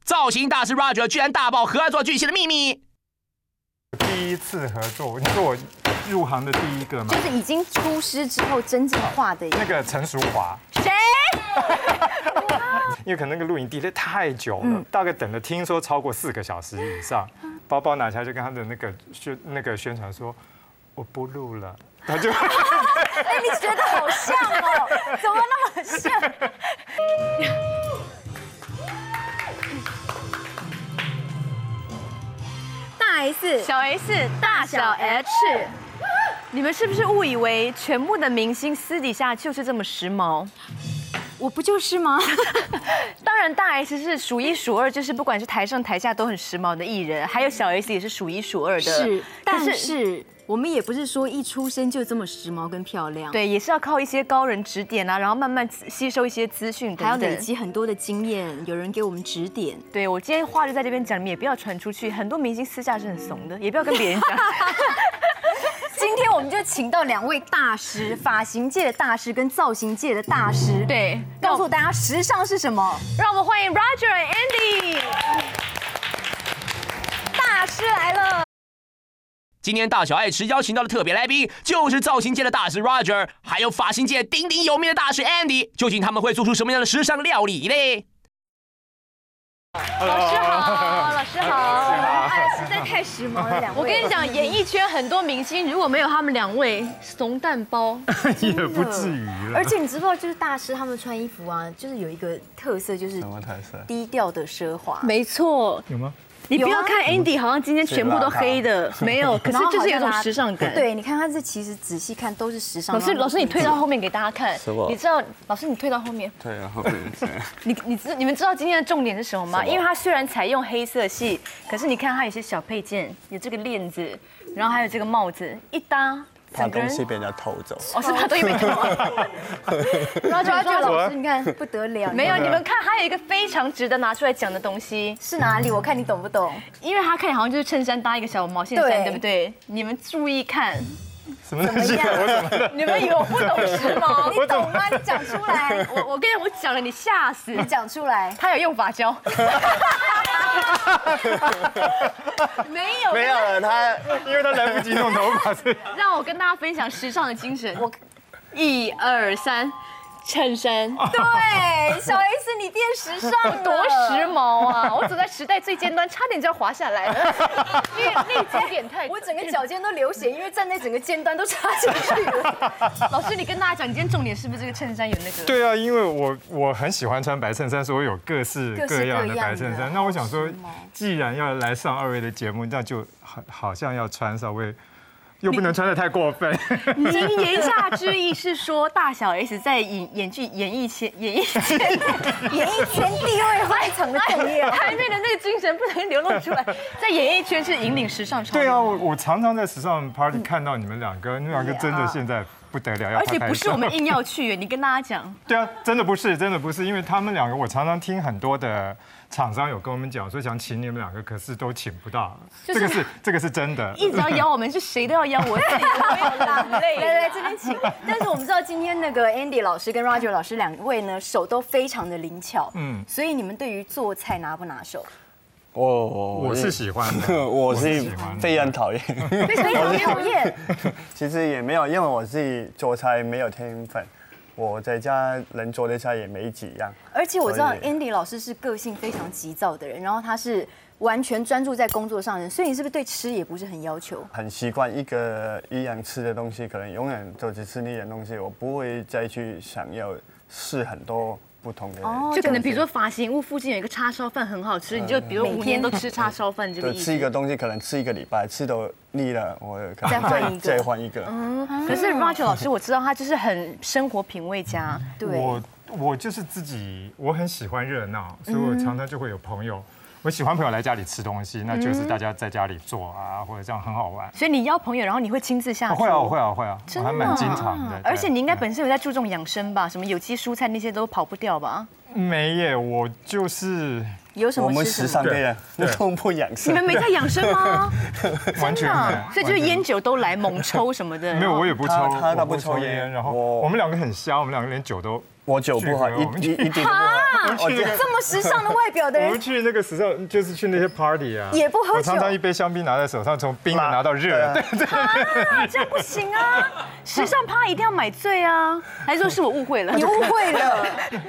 造型大师 Roger 居然大爆合作巨星的秘密。 第一次合作，你是我入行的第一个吗？ 就是已经出师之后真正画的那个陈淑华。 谁？ 因为可能那个录影delay太久了，大概等了听说超过4个小时以上。包包拿起来就跟他的那个宣传说，我不录了，他就。 哎，你觉得好像哦？怎么那么像？大 S、 小 S、大小 H， 你们是不是误以为全部的明星私底下就是这么时髦？ 我不就是吗？ 当然，大 S 是数1数2，就是不管是台上台下都很时髦的艺人，还有小 S 也是数1数2的。 是，但是我们也不是说一出生就这么时髦跟漂亮。 对，也是要靠一些高人指点啊，然后慢慢吸收一些资讯， 还要累积很多的经验，有人给我们指点。 对，我今天话就在这边讲，你们也不要传出去。很多明星私下是很怂的，也不要跟别人讲。 今天我们就请到2位大师，发型界的大师跟造型界的大师， 对， 告诉大家时尚是什么。 让我们欢迎 Roger and Andy， 大师来了。 今天大小爱吃邀请到的特别来宾，就是造型界的大师 Roger， 还有发型界鼎鼎有名的大师 Andy。究竟他们会做出什么样的时尚料理嘞？ 老师好，老师好。 实在太时髦了，2位。 我跟你讲，演艺圈很多明星，如果没有他们2位，怂蛋包也不至于了。 而且你知道，就是大师他们穿衣服啊，就是有一个特色，就是什么特色？ 低调的奢华。 没错， 有吗？ 你不要看 Andy 好像今天全部都黑的，没有，可是就是有种时尚感。 对，你看他这其实仔细看都是时尚。 老师，你退到后面给大家看。 什么？ 你知道，老师你退到后面。 对啊，后面这样。 你们知道今天的重点是什么吗？因为它虽然采用黑色系，可是你看它有些小配件，有这个链子，然后还有这个帽子，一搭。 怕东西被人家偷走， 哦，是怕东西被偷。 然后老师，你看不得了。 没有，你们看，还有一个非常值得拿出来讲的东西是哪里？我看你懂不懂？ 因为它看起来好像就是衬衫搭一个小毛线衫，对不对？你们注意看。 什么东西？我怎么了？ 你们以为我不懂时髦？ 你懂吗？你讲出来。 我跟你我讲了，你吓死。 你讲出来。 他有用发胶。没有了，他因为他来不及弄头发， 让我跟大家分享时尚的精神。1、2、3，衬衫。 对，小 S 你变时尚了， 多时髦啊！我走在时代最尖端，差点就要滑下来了。立足点太， 我整个脚尖都流血，因为站在整个尖端都插进去了。 老师，你跟大家讲，你今天重点是不是这个衬衫有那个？ 对啊，因为我很喜欢穿白衬衫，所以我有各式各样的白衬衫。那我想说，既然要来上2位的节目，那就好像要穿稍微。又不能穿得太过分。 您言下之意是说，大小 S 在演艺圈地位非常的重要， 台妹的那个精神不能流露出来，在演艺圈是引领时尚潮流。 对啊，我常常在时尚 party 看到你们2个，你们2个真的现在不得了，要而且不是我们硬要去，你跟大家讲。 对啊，真的不是，因为他们2个，我常常听很多的厂商有跟我们讲，说想请你们2个，可是都请不到。这个是真的。 一直要邀我们，是谁都要邀我自己，我有啦，累。 来这边请。但是我们知道今天那个 Andy 老师跟 Roger 老师2位呢，手都非常的灵巧，所以你们对于做菜拿不拿手？ 我是喜欢的， 我是非常讨厌， 非常讨厌。 其实也没有，因为我自己做菜没有天分，我在家能做的菜也没几样。 而且我知道 Andy 老师是个性非常急躁的人，然后他是完全专注在工作上的人，所以你是不是对吃也不是很要求？ 很习惯一样吃的东西，可能永远就只吃那样东西，我不会再去想要试很多。不同的， 就可能比如说发型屋附近有一个叉烧饭很好吃，你就比如5年都吃叉烧饭这个意思。 吃一个东西可能吃1个礼拜，吃到腻了，我可能再换一个。 可是 Roger 老师我知道他就是很生活品味家， 对。 我就是自己，我很喜欢热闹，所以我常常就会有朋友。我喜欢朋友来家里吃东西，那就是大家在家里做啊，或者这样很好玩。 所以你邀朋友，然后你会亲自下厨？ 会啊，我还蛮经常的。 而且你应该本身有在注重养生吧？什么有机蔬菜那些都跑不掉吧？ 没耶，我就是有什么我们时尚的人都不养生。 你们没在养生吗？ 完全没有。 所以就是烟酒都来，猛抽什么的。 没有，我也不抽， 他不抽烟。 然后我们2个很瞎，我们2个连酒都我酒不好，一点都不好。 这么时尚的外表的人， 我们去那个时尚，就是去那些 party 啊， 也不喝酒。 我常常一杯香槟拿在手上，从冰的拿到热的。对， 这样不行啊！时尚趴一定要买醉啊，还是说是我误会了？ 你误会了，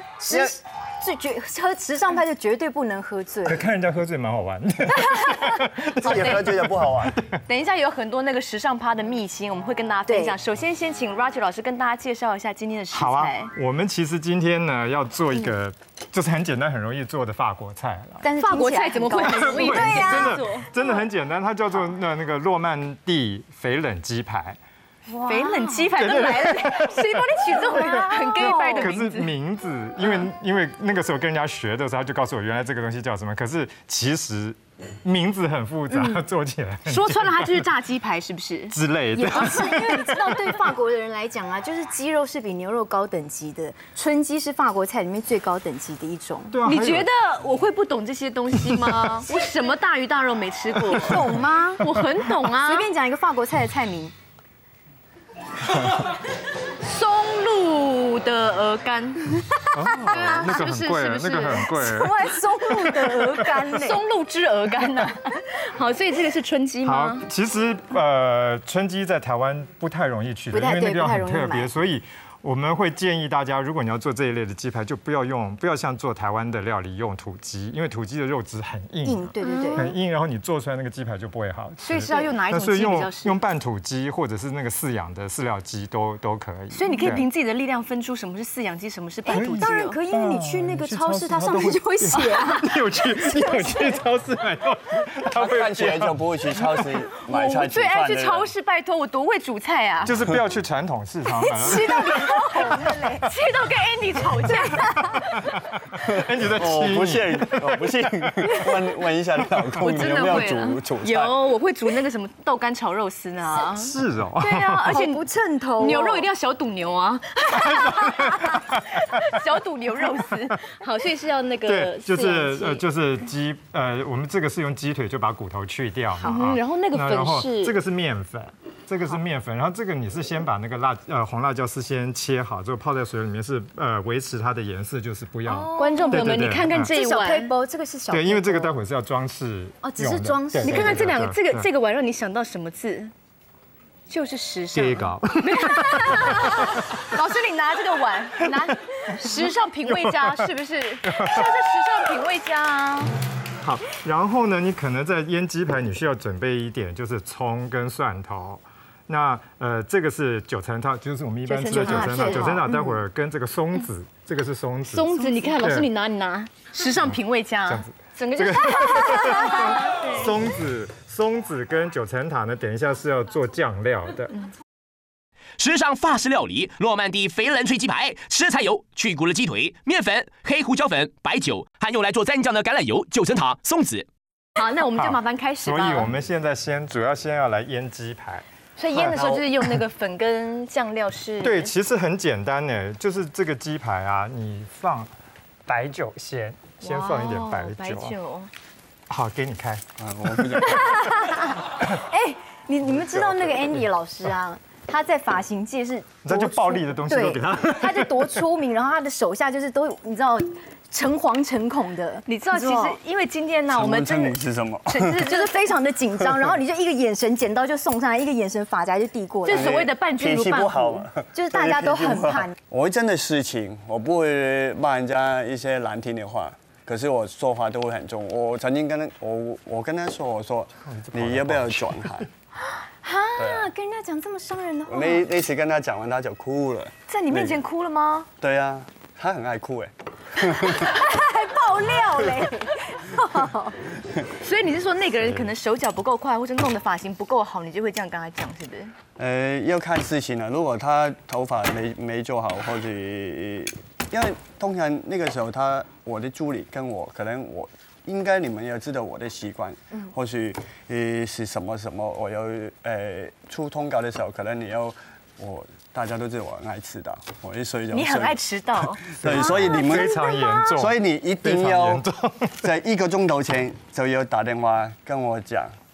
喝时尚派就绝对不能喝醉。 看人家喝醉蛮好玩的， 自己喝醉就不好玩。 等一下有很多那个时尚趴的秘辛，我们会跟大家分享。首先先请 Roger 老师跟大家介绍一下今天的食材。 好啊，我们其实今天呢要做一个就是很简单很容易做的法国菜了。 但是法国菜怎么会很容易？ 对呀， 真的很简单，它叫做那个诺曼底翡冷鸡排。 翡冷鸡排都来了，谁帮你取这种很 gay 拜的名字？ 可是名字，因为那个时候跟人家学的时候，他就告诉我原来这个东西叫什么。可是其实名字很复杂，做起来说穿了，它就是炸鸡排，是不是？ 之类的。 也不是，因为你知道，对法国的人来讲啊，就是鸡肉是比牛肉高等级的，春鸡是法国菜里面最高等级的一种。 对啊， 你觉得我会不懂这些东西吗？我什么大鱼大肉没吃过， 懂吗？ 我很懂啊。 随便讲一个法国菜的菜名。 松露的鹅肝， 那个很贵，那个很贵。 我还松露的鹅肝呢， 松露汁鹅肝呢？好，所以这个是春鸡吗？ 好，其实春鸡在台湾不太容易取得，因为那个地方很特别，所以我们会建议大家，如果你要做这一类的鸡排，就不要像做台湾的料理用土鸡，因为土鸡的肉质很硬， 对， 很硬，然后你做出来那个鸡排就不会好吃。 所以是要用哪一种鸡比较适合？ 用半土鸡或者是那个饲养的饲料鸡都可以。 所以你可以凭自己的力量分出什么是饲养鸡，什么是半土鸡。 当然可以，因为你去那个超市，它上面就会写啊。 你有去超市买到？ 他看起来就不会去超市买菜。 我最爱去超市，拜托，我多会煮菜啊！ 就是不要去传统市场买。 吃到脸都红了嘞， 气到跟 Andy 吵架。 Andy 在气你。 我不信，问一下老公，你有没有煮菜？ 有，我会煮那个什么豆干炒肉丝呢。 是哦。 对啊，而且不称头。 牛肉一定要小肚牛啊。小肚牛肉丝，好，所以是要那个。 对，就是鸡，我们这个是用鸡腿，就把骨头去掉嘛。 然后那个粉是这个是面粉。这个是面粉，然后这个你是先把那个红辣椒丝先切好，之后泡在水里面，是维持它的颜色，就是不要。 观众朋友们，你看看这一碗， 这个是小。 对，因为这个待会是要装饰。 哦，只是装饰。 你看看这两个，这个碗让你想到什么字？就是时尚。老师，你拿这个碗，拿时尚品味家，是不是？就是时尚品味家啊。 好，然后呢，你可能在腌鸡排，你需要准备一点，就是葱跟蒜头。那这个是九层塔，就是我们一般吃的九层塔。九层塔待会儿跟这个松子，这个是松子。 松子，你看，老师你拿，时尚品味家， 这样子， 整个就是。 松子跟九层塔呢，等一下是要做酱料的。 时尚法式料理诺曼底翡冷脆鸡排，食材有去骨的鸡腿、面粉、黑胡椒粉、白酒，还用来做蘸酱的橄榄油、九层塔、松子。 好，那我们就麻烦开始吧。 所以我们现在主要先要来腌鸡排。 所以腌的时候就是用那个粉跟酱料是。 对，其实很简单呢，就是这个鸡排啊，你放白酒先放一点白酒。好，给你开。 哎，你们知道那个 Andy 老师啊？他在发型界是， 那就暴力的东西都给他， 他就多出名，然后他的手下就是都你知道诚惶诚恐的。 你知道，其实因为今天呢，我们真的是什么？ 就是非常的紧张，然后你就一个眼神剪刀就送上来，一个眼神发夹就递过来， 就所谓的半君如半虎， 就是大家都很怕。 我会真的事情，我不会骂人家一些难听的话。可是我说话都会很重。我曾经我跟他说，我说你要不要转行？ 哈，跟人家讲这么伤人的话。 那次跟他讲完，他就哭了。 在你面前哭了吗？ 对啊，他很爱哭哎。 还爆料嘞。 所以你是说那个人可能手脚不够快，或者弄的发型不够好，你就会这样跟他讲，是不是？ 要看事情了。如果他头发没做好，或者因为通常那个时候我的助理跟我可能应该你们要知道我的习惯，或许是什么，我要出通告的时候，可能大家都知道我很爱迟到，我一睡就你很爱迟到， 对，所以你们非常严重， 所以你一定要在1个钟头前就要打电话跟我讲，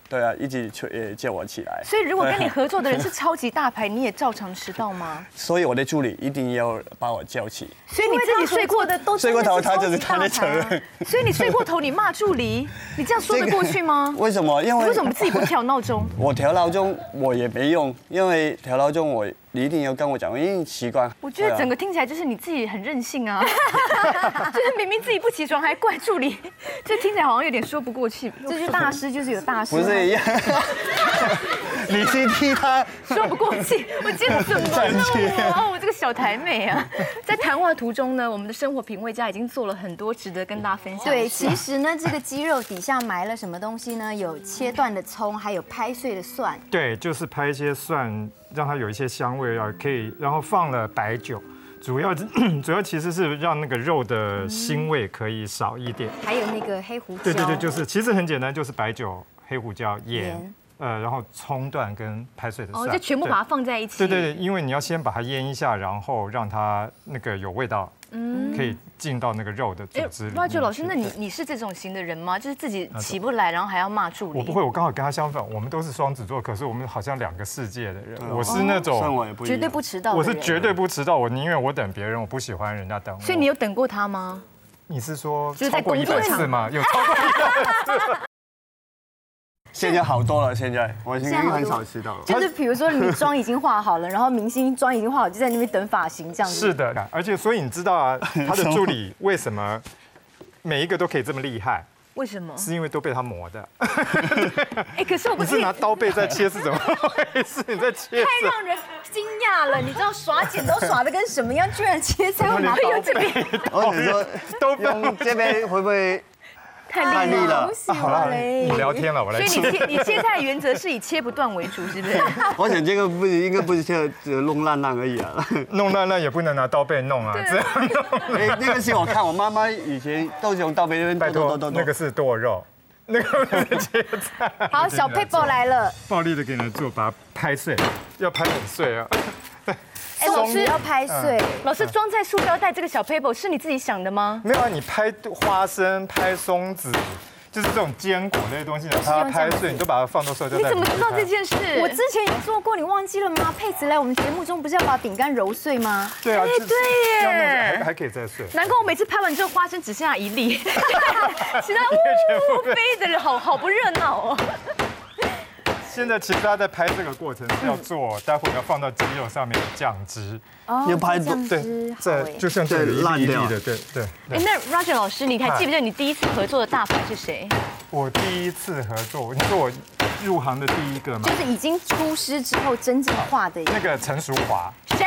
对啊，一直叫我起来。 所以如果跟你合作的人是超级大牌，你也照常迟到吗？ 所以我的助理一定要把我叫起。 所以你自己睡过的都睡过头，他就是他的责任。 所以你睡过头，你骂助理，你这样说得过去吗？ 为什么？因为为什么自己不调闹钟？ 我调闹钟我也没用，因为调闹钟你一定要跟我讲，因为习惯。 我觉得整个听起来就是你自己很任性啊，就是明明自己不起床还怪助理，这听起来好像有点说不过去。 这就是大师，就是有大师。 不是一样，你去替他说不过去，我今天怎么了？我这个小台妹啊！在谈话途中呢，我们的生活品味家已经做了很多值得跟大家分享的事。 对，其实呢，这个鸡肉底下埋了什么东西呢？有切断的葱，还有拍碎的蒜。 对，就是拍一些蒜，让它有一些香味啊，可以，然后放了白酒，主要其实是让那个肉的腥味可以少一点。 还有那个黑胡椒。 对对对，就是其实很简单，就是白酒、黑胡椒、盐。然后葱段跟拍碎的蒜， 就全部把它放在一起。 对对对，因为你要先把它腌一下，然后让它那个有味道，可以进到那个肉的组织里面。 Roger老师，那你是这种型的人吗？就是自己起不来，然后还要骂助理？ 我不会，我刚好跟他相反，我们都是双子座，可是我们好像两个世界的人。我是那种绝对不迟到， 我是绝对不迟到，我宁愿我等别人，我不喜欢人家等我。 所以你有等过他吗？ 你是说就是在超过100次吗？有超过100次。 现在好多了，现在我现在很少迟到了。 就是比如说你妆已经化好了，然后明星妆已经化好，就在那边等发型这样子。 是的，而且所以你知道啊，他的助理为什么每一个都可以这么厉害？ 为什么？ 是因为都被他磨的。 可是我不是拿刀背在切是怎么回事？你在切？ 太让人惊讶了！你知道耍剪刀耍的跟什么样？居然切菜会拿刀背。 我只说都用这边会不会？太厉了， 好了，你聊天了，我来吃。 所以你切菜的原则是以切不断为主，是不是？ 我想这个应该不是只弄烂烂而已啊， 弄烂烂也不能拿刀背弄啊，这样弄。 那个是我看我妈妈以前都是用刀背， 拜托，那个是剁肉，那个是切菜。 好，小 paper 来了， 暴力的给你来做，把它拍碎，要拍很碎啊。 老师要拍碎。 老师装在塑料袋这个小 paper 是你自己想的吗？ 没有啊，你拍花生、拍松子，就是这种坚果类的东西，它拍碎，你都把它放到塑料袋。 你怎么知道这件事？ 我之前有做过，你忘记了吗？佩慈来我们节目中不是要把饼干揉碎吗？ 对啊， 对耶，还可以再碎。 难怪我每次拍完之后，花生只剩下1粒，其他飞的人好不热闹哦。 现在其实他在拍这个过程是要做，待会要放到鸡肉上面的酱汁。 要拍对，就像这里烂掉的，对。 那 Roger 老师，你还记不记得你第一次合作的大牌是谁？ 我第一次合作，你说我入行的第一个吗？ 就是已经出师之后真正画的那个陈淑华。 谁？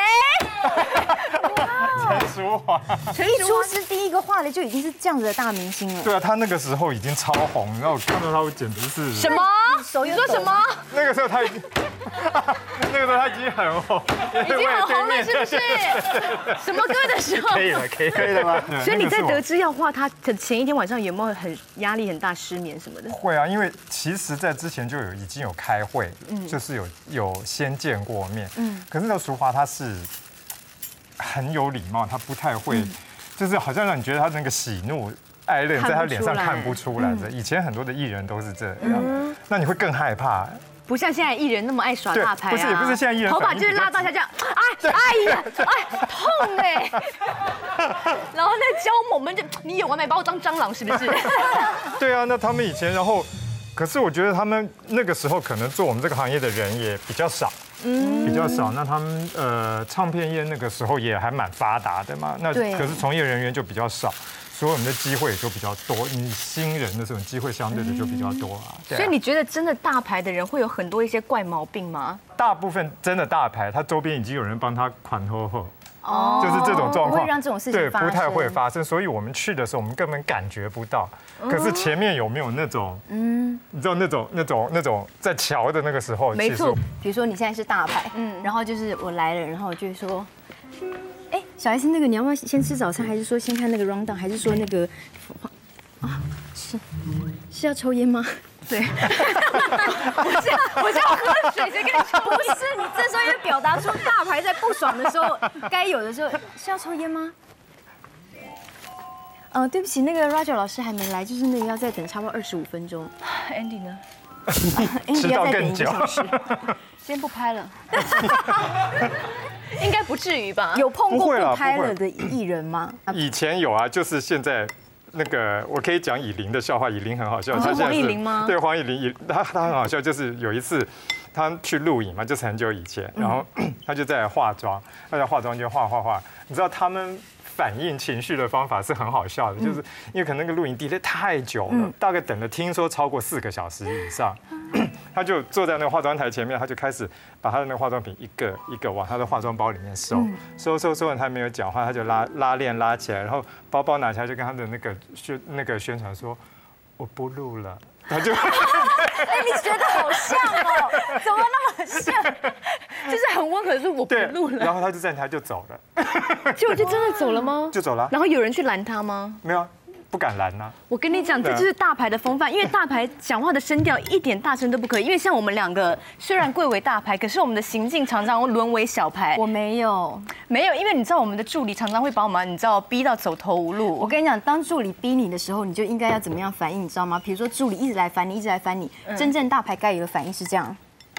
陈淑华。 一出师第一个画的就已经是这样子的大明星了。 对啊，他那个时候已经超红，然后我看到他，我简直是什么？你说什么？ 那个时候他已经，那个时候他已经很红， 已经很红了，是不是？什么歌的时候？ 可以了吗？ 所以你在得知要画他的前一天晚上，有没有很压力很大、失眠什么的？ 会啊，因为其实在之前就已经有开会，就是有先见过面，可是那个淑华她是很有礼貌，她不太会，就是好像让你觉得她那个喜怒哀乐在她脸上看不出来的。以前很多的艺人都是这样，那你会更害怕。 不像现在艺人那么爱耍大牌啊！ 也不是现在艺人， 头发就是拉到下这样，哎呀，痛哎！然后那教我们就你有完没把我当蟑螂是不是？ 对啊，那他们以前，然后，可是我觉得他们那个时候可能做我们这个行业的人也比较少，比较少。那他们唱片业那个时候也还蛮发达的嘛，那可是从业人员就比较少。所以我们的机会也就比较多，你新人的这种机会相对的就比较多啊。 所以你觉得真的大牌的人会有很多一些怪毛病吗？ 大部分真的大牌，他周边已经有人帮他款后，就是这种状况， 不会让这种事情发生， 对，不太会发生。所以我们去的时候，我们根本感觉不到。可是前面有没有那种，你知道那种在瞧的那个时候， 没错。比如说你现在是大牌，然后就是我来了，然后我就会说。哎，小 S， 那个你要不要先吃早餐，还是说先看那个 round down， 还是说那个是要抽烟吗？对， 我是要喝水才跟你抽。 不是，你这时候要表达出大牌在不爽的时候该有的时候是要抽烟吗？对不起，那个 Roger 老师还没来，就是那个要再等差不多25分钟。 Andy 呢？ 迟到更久。 先不拍了，应该不至于吧？ 有碰过不拍了的艺人吗？ 以前有啊，就是现在。那个我可以讲以琳的笑话，以琳很好笑。 他黄以琳吗？ 对，黄以琳，他很好笑，就是有一次他去录影嘛，就是很久以前，然后他就在化妆，他在化妆间画，你知道他们反映情绪的方法是很好笑的，就是因为可能那个录影 delay 太久了，大概等了听说超过4个小时以上。他就坐在那个化妆台前面，他就开始把他的那个化妆品一个一个往他的化妆包里面收完，他没有讲话，他就拉链拉起来，然后包包拿起来就跟他的那个宣传说：“我不录了。”他就， 你觉得好像哦？怎么那么像？ 就是很温和，是我不录了。 然后他就站起来就走了。 结果就真的走了吗？ 就走了。 然后有人去拦他吗？ 没有。不敢拦呐！ 我跟你讲，这就是大牌的风范，因为大牌讲话的声调一点大声都不可以。因为像我们2个虽然贵为大牌，可是我们的行径常常沦为小牌。 我没有， 因为你知道我们的助理常常会把我们逼到走投无路。 我跟你讲，当助理逼你的时候，你就应该要怎么样反应，你知道吗？比如说助理一直来烦你，真正大牌该有的反应是这样。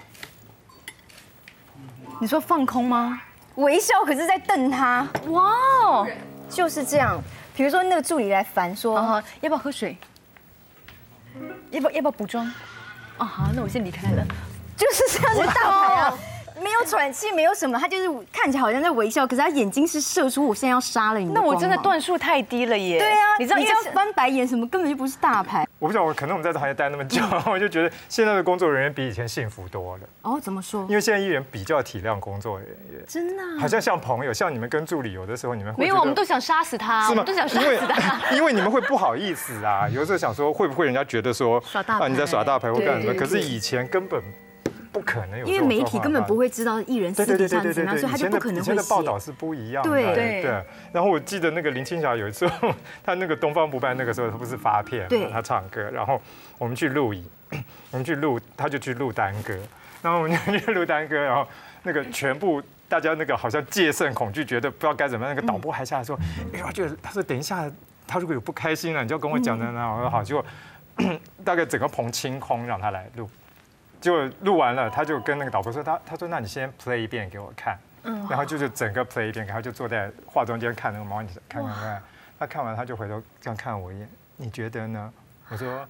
你说放空吗？ 微笑，可是在瞪他。哇哦，就是这样。比如说那个助理来烦说， 要不要喝水？要不要补妆？哦，好，那我先离开了。 就是这样的大牌啊，没有喘气，没有什么，他就是看起来好像在微笑，可是他眼睛是射出我现在要杀了你的光芒。 那我真的段数太低了耶。 对啊，你知道翻白眼什么，根本就不是大牌。 我不知道，可能我们在这行业待那么久，我就觉得现在的工作人员比以前幸福多了。 哦，怎么说？ 因为现在艺人比较体谅工作人员， 真的， 好像朋友，像你们跟助理，有的时候你们会没有，我们都想杀死他，我们都想杀死他， 因为你们会不好意思啊，有时候想说会不会人家觉得说你在耍大牌或干什么？可是以前根本不可能有， 因为媒体根本不会知道艺人私底下怎样，所以他就不可能会写。以前的报道是不一样的。对。然后我记得那个林青霞有一次，她那个东方不败那个时候她不是发片嘛，她唱歌，然后我们去录影，她就去录单歌，然后我们就去录单歌，然后那个全部大家那个好像戒慎恐惧，觉得不知道该怎么样。那个导播还下来说，他说等一下，他如果有不开心了，你就要跟我讲的。然后我说好，结果大概整个棚清空，让他来录。结果录完了，他就跟那个导播说，他说那你先 play 一遍给我看，然后就是整个 play 一遍，他就坐在化妆间看那个毛，你看，他看完他就回头这样看我一眼，你觉得呢？我说，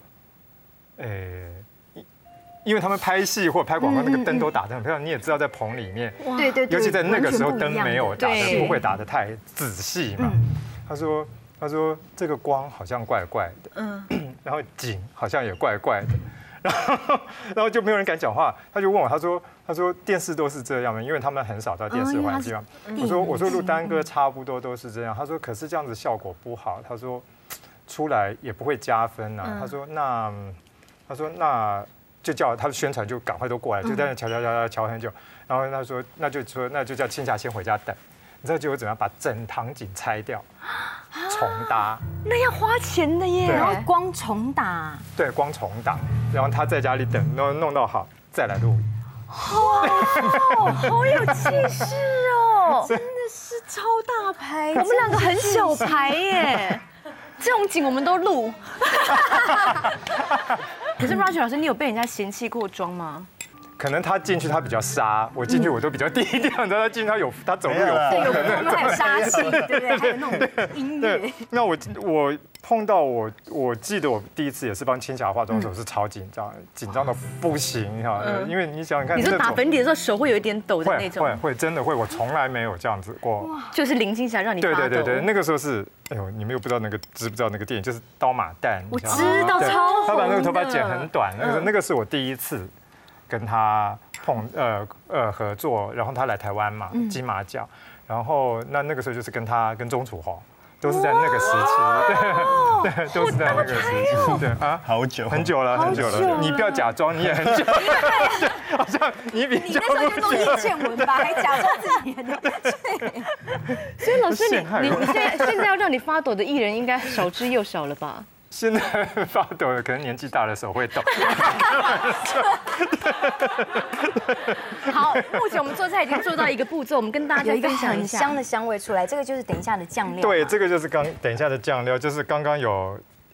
因为他们拍戏或拍广告那个灯都打得很漂亮，你也知道在棚里面， 对， 尤其在那个时候灯没有打的不会打得太仔细嘛。他说这个光好像怪怪的，然后景好像也怪怪的。然后就没有人敢讲话，他就问我，他说电视都是这样吗？因为他们很少到电视环境嘛。我说录单歌差不多都是这样。他说可是这样子效果不好，他说出来也不会加分啊。他说那就叫他的宣传就赶快都过来，就在那瞧很久。然后他说那就叫青霞先回家等。你知道结果怎么样？把整场景拆掉，重搭。 那要花钱的耶。 然后光重打。 对，光重打，然后他在家里等，弄到好再来录。 哇，好有气势哦！ 真的是超大牌。 我们2个很小牌耶，这种景我们都录。可是 Roger 老师，你有被人家嫌弃过妆吗？ 可能他进去他比较杀，我进去我都比较低调。你知道他进去他走路有风， 我们还有杀气，对不对？还有那种音乐。 那我碰到我记得我第一次也是帮青霞化妆的时候是超紧张，紧张的不行哈。因为你想想看， 你说打粉底的时候手会有一点抖的那种， 会真的会，我从来没有这样子过。 就是林青霞让你发抖。 对，那个时候是，哎呦，你们又不知道知不知道那个电影，就是刀马旦。 我知道，超红的。 他把那个头发剪很短，那个是我第一次跟他合作，然后他来台湾嘛，金马奖，然后那个时候就是跟钟楚红。都是在那个时期，对，都是在那个时期，对啊，很久了，你不要假装，你也很久，好像你比较那时候就弄叶倩文吧，还假装自己的，对。 所以老师，你现在要让你发抖的艺人应该少之又少了吧？ 现在发抖的可能年纪大的手会抖。 好，目前我们做菜已经做到一个步骤，我们跟大家有一个很香的香味出来，这个就是等一下的酱料。 对，这个就是等一下的酱料，就是刚刚有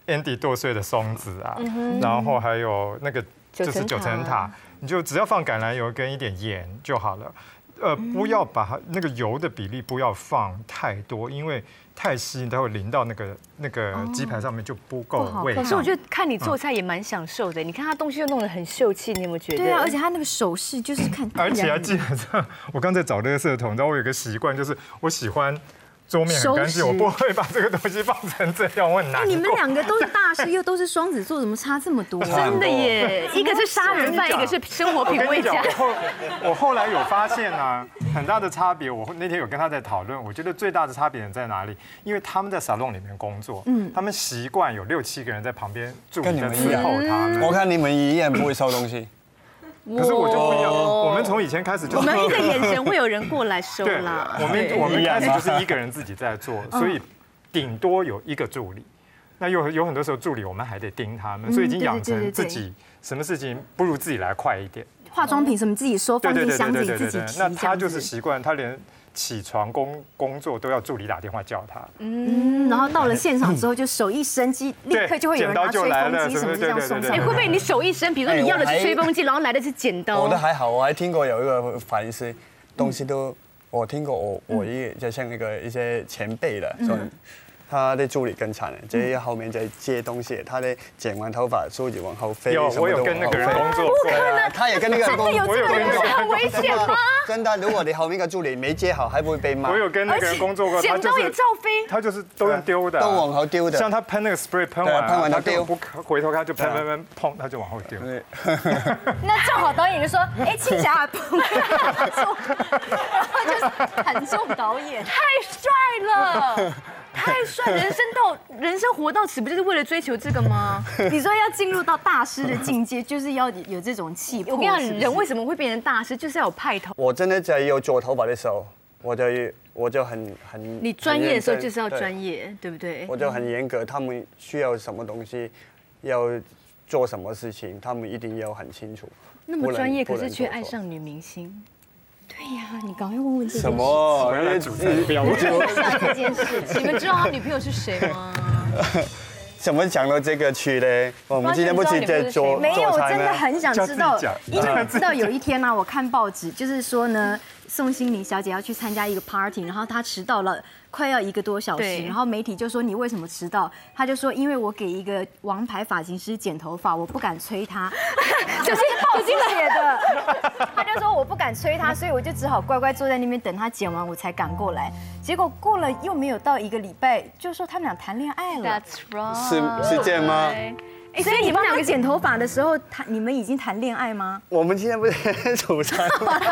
Andy 剁碎的松子啊，然后还有那个就是九层塔，你就只要放橄榄油跟一点盐就好了。不要把它那个油的比例不要放太多，因为太稀它会淋到那个鸡排上面就不够味道。 可是我觉得看你做菜也蛮享受的，你看他东西又弄得很秀气，你有没有觉得？ 对啊，而且他那个手势就是看， 而且基本上我刚才找垃圾桶，你知道我有个习惯，就是我喜欢桌面很干净，我不会把这个东西放成这样，我很难过。 你们2个都是大师，又都是双子座，怎么差这么多？ 真的耶，一个是杀人犯，一个是生活品味家。 我后来有发现啊，很大的差别。我那天有跟他在讨论，我觉得最大的差别在哪里？因为他们在沙龙里面工作，他们习惯有6、7个人在旁边助理在伺候他们。 我看你们一样不会收东西。 可是我就不一样，我们从以前开始就我们一个眼神会有人过来收啦。 我们开始就是1个人自己在做，所以顶多有1个助理。那有很多时候助理我们还得盯他们，所以已经养成自己什么事情不如自己来快一点。 化妆品什么自己收，放进箱子里自己提。 那他就是习惯，他连起床工作都要助理打电话叫他。 然后到了现场之后就手一伸，立刻就会有人拿吹风机什么这样送上来。 会不会你手一伸，比如说你要的是吹风机，然后来的是剪刀？ 我的还好，我还听过有一个反应是东西都我听过，我就像一些前辈的，他的助理更惨了，这后面在接东西，他的剪完头发，梳子往后飞， 我有跟那个人工作过， 他也跟那个人工作， 我有跟那个人很危险吗？ 真的，如果你后面一个助理没接好，还不会被骂。 我有跟那个人工作过， 剪刀也照飞， 他就是都用丢的， 都往后丢的。 像他喷那个 spray 喷完他丢，不回头看就喷，砰，他就往后丢。 那正好导演就说，青霞砰，然后就是喊中导演， 太帅了。太帅！人生活到此，不就是为了追求这个吗？ 你说要进入到大师的境界，就是要有这种气魄。 我跟你讲，人为什么会变成大师，就是要有派头。 我真的在有做头发的时候，我就很。 你专业的时候就是要专业，对不对？ 我就很严格，他们需要什么东西，要做什么事情，他们一定要很清楚。 那么专业，可是却爱上女明星。 对呀，你赶快问这件事。 什么？ 我要来主持标准。 这件事， 你们知道他女朋友是谁吗？ 怎么讲到这个去呢？我们今天不是在做没有， 做真的很想知道，因为知道有一天呢，我看报纸，就是说呢，宋欣龄小姐要去参加一个 party， 然后她迟到了。快要1个多小时，然后媒体就说你为什么迟到？他就说因为我给一个王牌发型师剪头发，我不敢催他，这是报纸写的。他就说我不敢催他，所以我就只好乖乖坐在那边等他剪完，我才赶过来。结果过了又没有到1个礼拜，就说他们俩谈恋爱了。 That's right， 是这样吗？ 所以你们2个剪头发的时候，你们已经谈恋爱吗？ 我们今天不是主餐。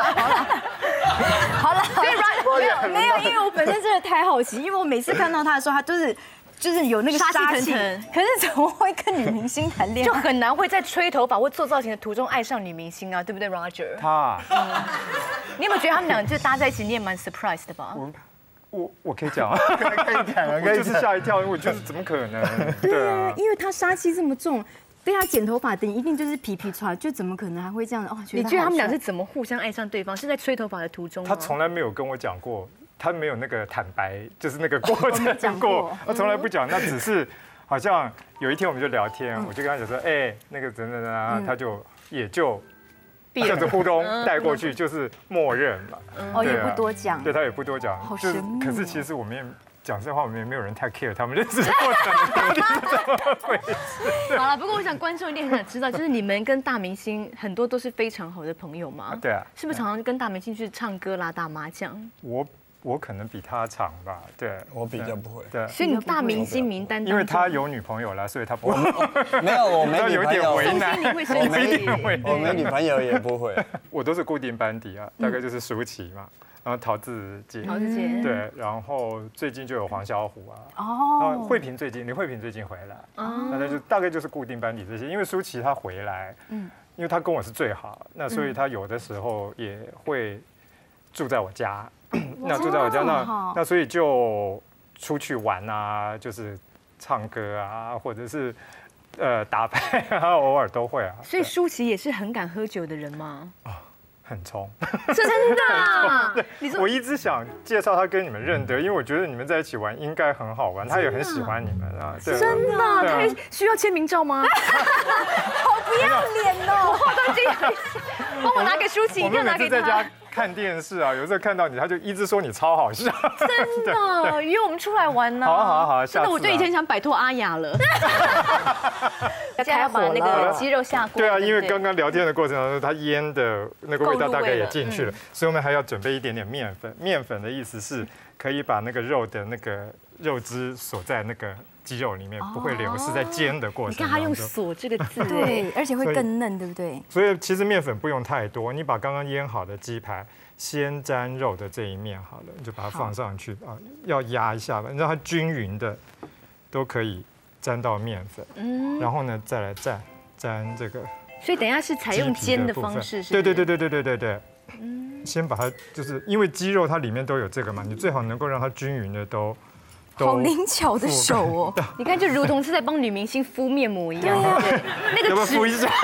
好了，没有，因为我本身真的太好奇，因为我每次看到他的时候，他都是就是有那个杀气，可是怎么会跟女明星谈恋爱？ 就很难会在吹头发或做造型的途中爱上女明星啊，对不对 ，Roger？ 他， 你有没有觉得他们俩就搭在一起，你也蛮 surprise 的吧？ 我可以讲啊，可以讲，我就是吓一跳，我就是怎么可能？ 对啊，因为他杀气这么重。被他剪头发的一定就是皮出来，就怎么可能还会这样？哦， 你觉得他们俩是怎么互相爱上对方？是在吹头发的途中吗？ 他从来没有跟我讲过，他没有那个坦白，就是那个过程过，他从来不讲。那只是好像有一天我们就聊天，我就跟他讲说，那个等等啊，他就也就这样子互动带过去，就是默认嘛。 哦，也不多讲。 对他也不多讲， 好神秘。 可是其实我们也。讲这话，我们也没有人太 care 他们认识的过程到底是怎么回事。 好了，不过我想观众一定很想知道，就是你们跟大明星很多都是非常好的朋友吗？ 对啊。 是不是常常跟大明星去唱歌啦、打麻将？ 我可能比他长吧，对。 我比较不会。 对。 所以你大明星名单当中， 因为他有女朋友了，所以他不会。 没有，我没女朋友。 有点为难。 我没女朋友也不会。 我都是固定班底啊，大概就是舒淇嘛。然后陶子姐，对，然后最近就有黄小琥啊，然后李慧萍最近回来，那就大概就是固定班底这些，因为舒淇她回来，因为她跟我是最好，那所以她有的时候也会住在我家，那住在我家那所以就出去玩啊，就是唱歌啊，或者是打牌啊，偶尔都会啊。 所以舒淇也是很敢喝酒的人吗？ 很冲， 真的。 我一直想介绍他跟你们认得，因为我觉得你们在一起玩应该很好玩，他也很喜欢你们啊。 真的，他也需要签名照吗？ 好不要脸哦！ 我化妆间帮我拿给舒淇，一定要拿给他。 看电视啊，有时候看到你，他就一直说你超好笑。 真的，约我们出来玩呢。 好， 真的，我就以前想摆脱阿雅了。要开火那个鸡肉下锅。 对啊，因为刚刚聊天的过程当中，它腌的那个味道大概也进去了，所以我们还要准备一点点面粉。面粉的意思是可以把那个肉的那个肉汁锁在那个鸡肉里面，不会流失在煎的过程。 你看他用“锁”这个字， 对，而且会更嫩，对不对？ 所以其实面粉不用太多，你把刚刚腌好的鸡排先沾肉的这一面好了，你就把它放上去啊，要压一下吧，让它均匀的都可以沾到面粉。然后呢再来沾这个。 所以等一下是采用煎的方式，是？ 对。先把它，就是因为鸡肉它里面都有这个嘛，你最好能够让它均匀的都。 好灵巧的手哦！ 你看，就如同是在帮女明星敷面膜一样。对，那个要不要敷一下？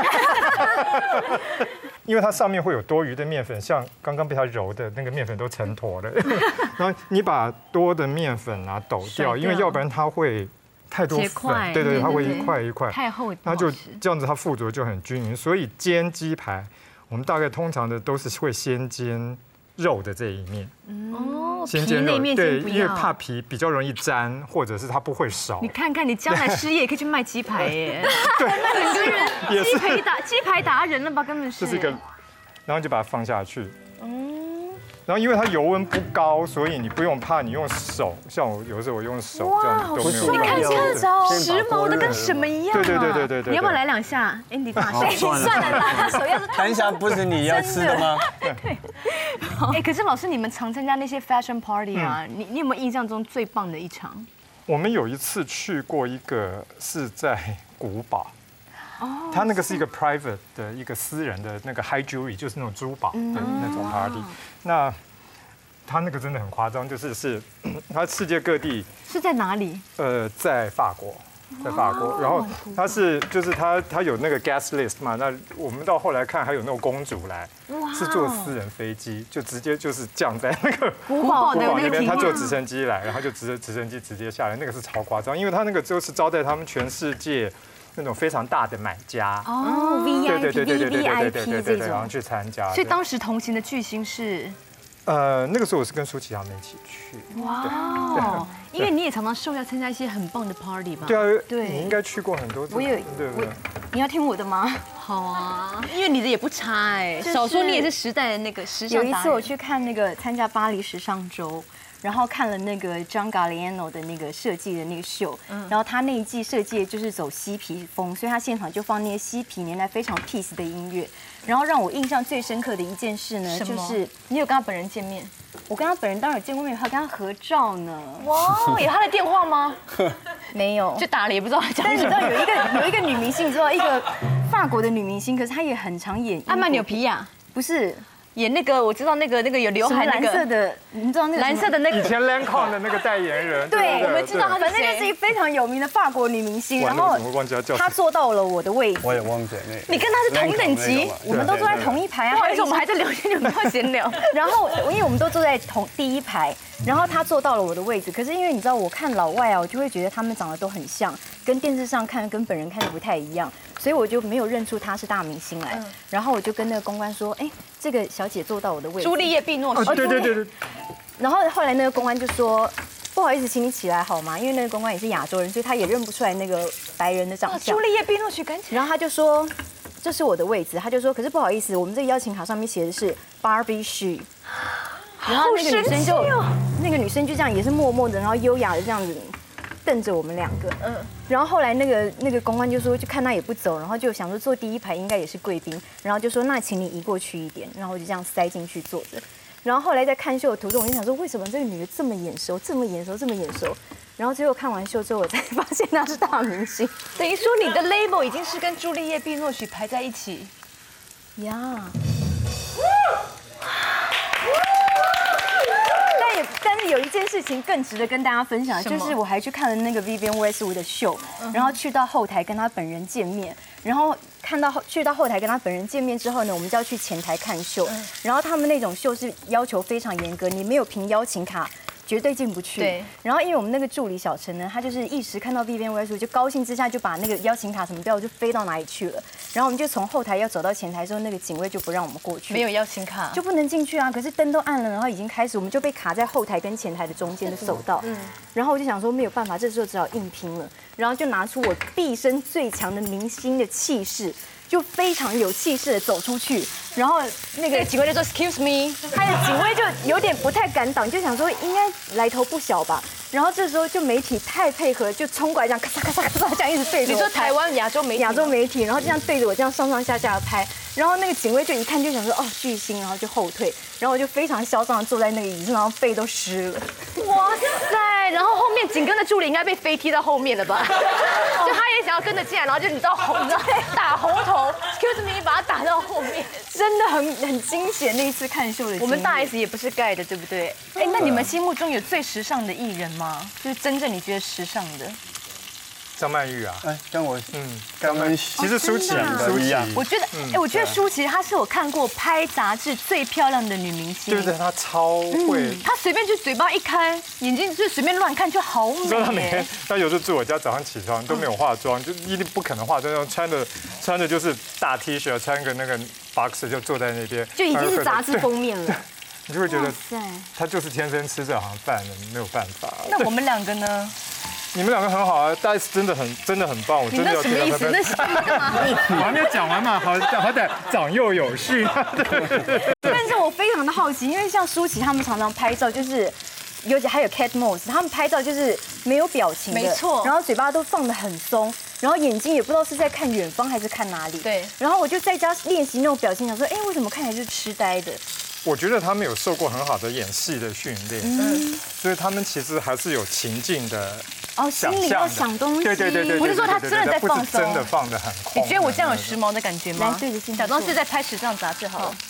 因为它上面会有多余的面粉，像刚刚被它揉的那个面粉都成坨了。然后你把多的面粉抖掉，因为要不然它会太多粉。对，它会一块一块。 太厚， 那就这样子，它附着就很均匀。所以煎鸡排，我们大概通常的都是会先煎肉的这一面。先煎肉，对，因为怕皮比较容易粘，或者是它不会熟。 你看看，你将来失业也可以去卖鸡排耶。对，整个人鸡排达人了吧？根本是。 这是一个，然后就把它放下去。然后因为它油温不高，所以你不用怕，你用手，像我有的时候我用手这样都没有。 你看这招，时髦的跟什么一样。 对。 你要不要来2下 ？Andy 大师， 算了啦，他手要是谈一下，不是你要吃的吗？ 对。可是老师，你们常参加那些 fashion party 啊，你有没有印象中最棒的一场？ 我们有一次去过一个是在古堡。他那个是一个 private 的一个私人的那个 high jewelry， 就是那种珠宝的那种 party。那他那个真的很夸张，就是他世界各地是在哪里？ 在法国，然后他有那个 guest list 嘛，那我们到后来看还有那种公主来，是坐私人飞机，就直接就是降在那个古堡那边，他坐直升机来，然后就直升机直接下来，那个是超夸张，因为他那个就是招待他们全世界。那种非常大的买家 VIP 这种， 然后去参加。 所以当时同行的巨星是， 那个时候我是跟舒淇他们一起去。 哇，因为你也常常受邀参加一些很棒的 party 吧？ 对啊，你应该去过很多次。 我有， 对不对？ 你要听我的吗？ 好啊，因为你的也不差哎，少说你也是时代的那个时尚。 有一次我去看那个参加巴黎时尚周。然后看了那个 John Galliano 的那个设计的那个秀，然后他那一季设计就是走嬉皮风，所以他现场就放那些嬉皮年代非常 peace 的音乐。然后让我印象最深刻的一件事呢，就是你有跟他本人见面？ 我跟他本人当然有见过面，还有跟他合照呢。 哇，有他的电话吗？ 没有， 就打了也不知道他讲什么。 但是你知道有一个女明星，你知道一个法国的女明星，可是她也很常演阿曼纽皮亚， 不是。 演那个我知道那个有刘海蓝色的，你知道那个蓝色的那个以前 Lancôme 的那个代言人， 对， 我们知道她， 反正就是一个非常有名的法国女明星，然后她坐到了我的位置， 我也忘记那个。 你跟她是同等级， 我们都坐在同一排啊。 不好意思，我们还在聊天，你们不要闲聊。 然后因为我们都坐在第一排，然后她坐到了我的位置，可是因为你知道我看老外啊，我就会觉得他们长得都很像，跟电视上看跟本人看的不太一样，所以我就没有认出她是大明星来。然后我就跟那个公关说，哎，这个小姐坐到我的位置。 朱丽叶·碧诺许。 对。 然后后来那个公关就说，不好意思，请你起来好吗？因为那个公关也是亚洲人，所以他也认不出来那个白人的长相。 朱丽叶·碧诺许，赶紧。 然后他就说，这是我的位置。他就说，可是不好意思，我们这个邀请卡上面写的是 Barbie She。然后那个女生就这样也是默默的，然后优雅的这样子瞪着我们2个。然后后来那个公关就说，就看他也不走，然后就想说坐第一排应该也是贵宾，然后就说那请你移过去一点，然后我就这样塞进去坐着。然后后来在看秀的途中，我就想说，为什么这个女的这么眼熟？然后最后看完秀之后，我才发现她是大明星。 等于说你的 label 已经是跟朱丽叶·碧诺许排在一起呀。 但是有一件事情更值得跟大家分享，就是我还去看了那个 Vivienne Westwood 的秀，然后去到后台跟他本人见面，然后去到后台跟他本人见面之后呢，我们就要去前台看秀，然后他们那种秀是要求非常严格，你没有凭邀请卡绝对进不去。 对。 然后因为我们那个助理小陈呢，他就是一时看到 Vivienne Westwood 就高兴之下就把那个邀请卡什么掉，就飞到哪里去了。然后我们就从后台要走到前台的时候，那个警卫就不让我们过去， 没有邀请卡就不能进去啊。可是灯都暗了，然后已经开始，我们就被卡在后台跟前台的中间的走道。然后我就想说没有办法，这时候只好硬拼了。然后就拿出我毕生最强的明星的气势。就非常有气势的走出去，然后那个警卫就说 Excuse me， 他的警卫就有点不太敢挡，就想说应该来头不小吧。然后这时候就媒体太配合，就冲过来这样咔嚓咔嚓咔嚓这样一直对着我。 你说台湾亚洲媒体， 然后这样对着我这样上上下下的拍，然后那个警卫就一看就想说哦巨星，然后就后退，然后我就非常嚣张的坐在那个椅子上，然后背都湿了。 哇塞！然后后面紧跟的助理应该被飞踢到后面了吧？就他也想要跟着进来，然后就你知道打红头 ，Excuse me， 把他打到后面， 真的很惊险。那一次看秀的， 我们大 S 也不是盖的，对不对？哎，那你们心目中有最时尚的艺人吗？就是真正你觉得时尚的？ 张曼玉啊， 跟我其实舒淇一样。 我觉得，我觉得舒淇她是我看过拍杂志最漂亮的女明星。 对，她超会。 她随便就嘴巴一开，眼睛就随便乱看就好美。 你知道她每天，她有时候住我家，早上起床都没有化妆，就一定不可能化妆，穿的就是大 T 恤，穿个那个 boxer 就坐在那边， 就已经是杂志封面了。 你就会觉得，她就是天生吃这行饭的，没有办法。 那我们两个呢？ 你们两个很好啊，大 S 真的很棒，我真的要听他们。那是什么意思？那是干嘛？ 我还没有讲完嘛，好歹长幼有序。 但是我非常的好奇，因为像舒淇他们常常拍照，就是尤其还有 Kate Moss， 他们拍照就是没有表情的， 没错， 然后嘴巴都放得很松，然后眼睛也不知道是在看远方还是看哪里。 对。 然后我就在家练习那种表情，想说，哎，为什么看起来就是痴呆的？ 我觉得他们有受过很好的演戏的训练，所以他们其实还是有情境的。 心里要想东西， 对， 不是说他真的在放松， 真的放得很空。 你觉得我这样有时髦的感觉吗？ 来对着镜头， 假装是在拍时尚杂志好了。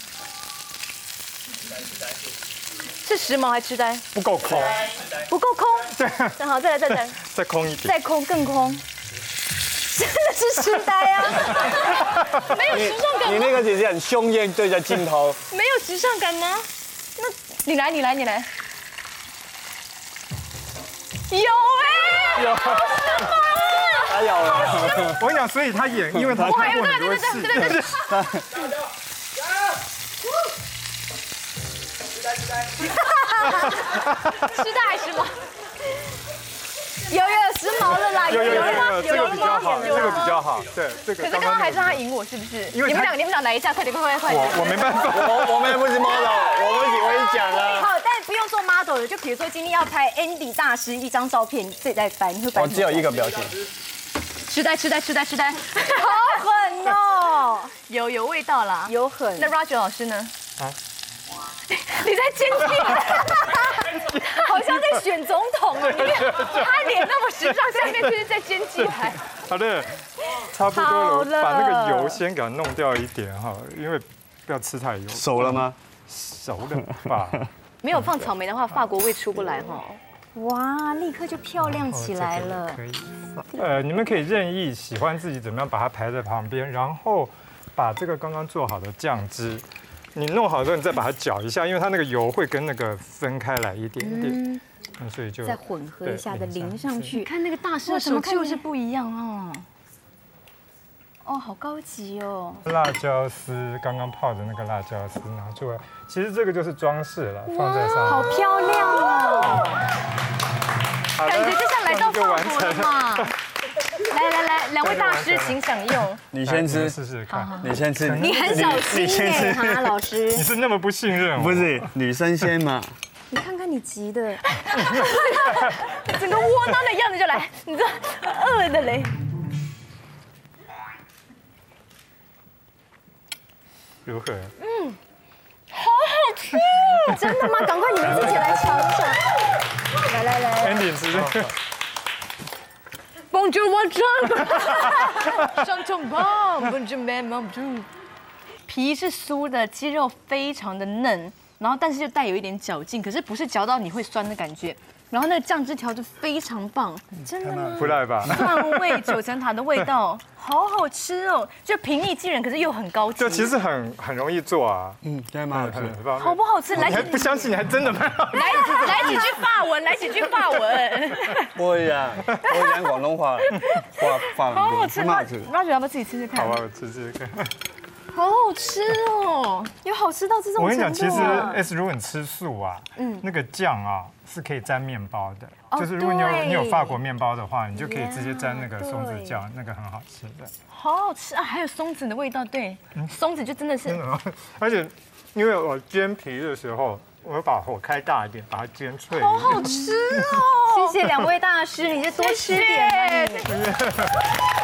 是时髦还痴呆？ 不够空， 不够空。 对， 好，再来， 再空一点， 再空更空。真的是痴呆啊！ 没有时尚感。 你那个姐姐很凶艳，对着镜头。 没有时尚感吗？那你来。有哎， 有，他有了。我跟你讲，所以他演，因为他拍过很多次。 对。时代时髦。 有时髦了啦， 有吗？这个比较好，这个比较好。对，这个。 可是刚刚还是他赢我，是不是？你们俩来一下，快点！ 我没办法， 我们不是 model， 我们只会讲啊。 好，但不用做 model 的，就比如说今天要拍 Andy 大师一张照片，你自己在摆，你会摆？ 我只有一个表情。 痴呆， 好狠哦！ 有味道啦， 有狠。 那 Roger 老师呢？啊？你在尖叫，好像在选总统哦！他脸那么时尚，下面就是在尖叫台。 好的，差不多了，把那个油先给它弄掉一点哈，因为不要吃太油。 熟了吗？ 熟了吧？ 没有放草莓的话，法国味出不来哈。 哇，立刻就漂亮起来了。 可以，你们可以任意喜欢自己怎么样，把它排在旁边，然后把这个刚刚做好的酱汁。你弄好之后，你再把它搅一下，因为它那个油会跟那个分开来一点点，所以就再混合一下的淋上去。 看那个大师的手就是不一样哦。 哦，好高级哦！ 辣椒丝刚刚泡的那个辣椒丝拿出来，其实这个就是装饰了，放在上面。 好漂亮哦！ 感觉就像来到法国了嘛。来，两位大师请享用。 你先吃， 试试看。 你先吃。 你很小心哎，哈老师。 你是那么不信任我？ 不是，女生先嘛。 你看看你急的， 整个窝囊的样子就来，你这饿的嘞。 如何？ 好好吃哦！ 真的吗？赶快你们自己来尝一下。来 ，Andy 吃这个。 Bonjour， 我唱。上重磅 ，Bonjour， man， 皮是酥的，鸡肉非常的嫩， 然后但是就带有一点嚼劲，可是不是嚼到你会酸的感觉。然后那个酱汁调得非常棒，真的吗？ 不赖吧？ 蒜味、九层塔的味道，好好吃哦，就平易近人，可是又很高级。 就其实很容易做啊。 真的蛮好吃。 好不好吃？ 你还不相信？你还真的蛮好吃。 来几句法文，来几句法文。 会啊，我讲广东话，法好好吃， 蛮好吃。 Roger要不要自己吃吃看？ 好啊，我吃吃看。 好好吃哦，有好吃到这种程度。 我跟你讲，其实如果你吃素啊，那个酱啊是可以沾面包的。就是如果你有法国面包的话，你就可以直接沾那个松子酱，那个很好吃的。 好好吃啊，还有松子的味道，对，松子就真的是。 而且因为我煎皮的时候，我会把火开大一点，把它煎脆。 好好吃哦！ 谢谢2位大师，你就多吃点。